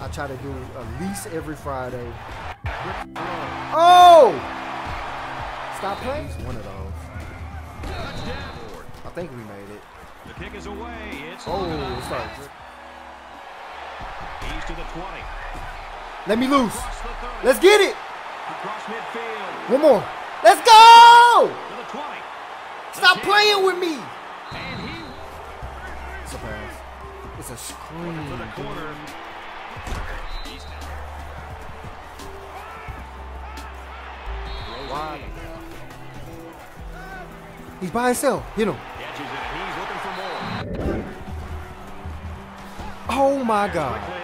I try to do at least every Friday. Oh! Stop playing. One of those. I think we made it. The kick is away. It's it starts. He's to the 20. Let me loose. Let's get it. Across midfield. One more. Let's go! To the 20. Stop playing with me. And he. It's a pass. It's a screen. To the corner. Wide. He's by himself. Hit him. Catches it. He's looking for more. Oh my God.